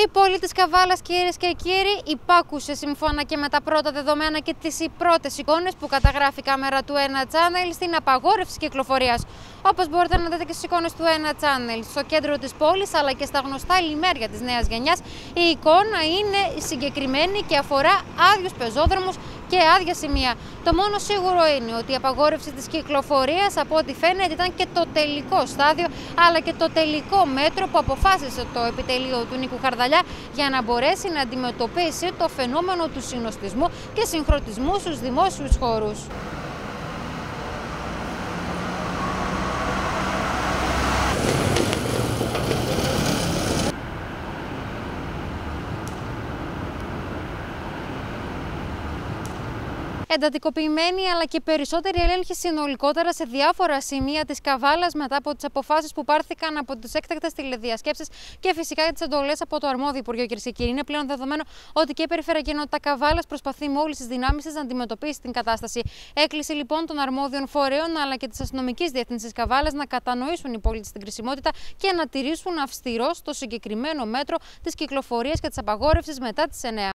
Η πόλη της Καβάλας, κυρίες και κύριοι, υπάκουσε σύμφωνα και με τα πρώτα δεδομένα και τις πρώτες εικόνες που καταγράφει η κάμερα του Ένα Channel στην απαγόρευση κυκλοφορίας. Όπως μπορείτε να δείτε και στις εικόνες του Ένα Channel, στο κέντρο της πόλης αλλά και στα γνωστά λιμέρια της νέας γενιάς, η εικόνα είναι συγκεκριμένη και αφορά άδειους πεζόδρομους και άδεια σημεία. Το μόνο σίγουρο είναι ότι η απαγόρευση της κυκλοφορίας, από ό,τι φαίνεται, ήταν και το τελικό στάδιο, αλλά και το τελικό μέτρο που αποφάσισε το επιτελείο του Νίκου Χαρδαλιά για να μπορέσει να αντιμετωπίσει το φαινόμενο του συνοστισμού και συγχρονισμού στους δημόσιους χώρους. Εντατικοποιημένη αλλά και περισσότερη έλεγχη συνολικότερα σε διάφορα σημεία της Καβάλας μετά από τις αποφάσεις που πάρθηκαν από τις έκτακτες τηλεδιασκέψεις και φυσικά τις εντολές από το αρμόδιο Υπουργείο, κυρίες και κύριοι. Είναι πλέον δεδομένο ότι και η Περιφερειακή Ενότητα Καβάλας προσπαθεί με όλες τις δυνάμεις της να αντιμετωπίσει την κατάσταση. Έκκληση λοιπόν των αρμόδιων φορέων αλλά και της αστυνομικής διεύθυνσης Καβάλας να κατανοήσουν οι πολίτες την κρισιμότητα και να τηρήσουν αυστηρώς το συγκεκριμένο μέτρο της κυκλοφορίας και της απαγόρευσης μετά τις 9.